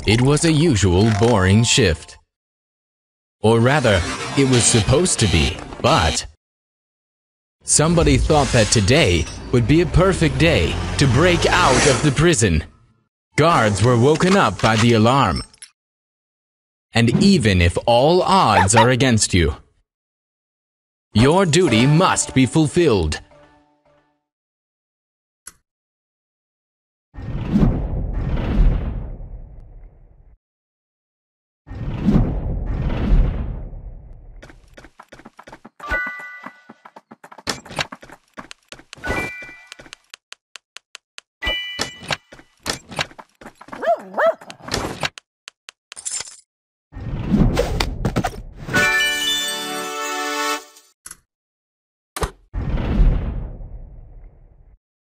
It was a usual boring shift. Or rather, it was supposed to be, but somebody thought that today would be a perfect day to break out of the prison. Guards were woken up by the alarm. And even if all odds are against you, your duty must be fulfilled.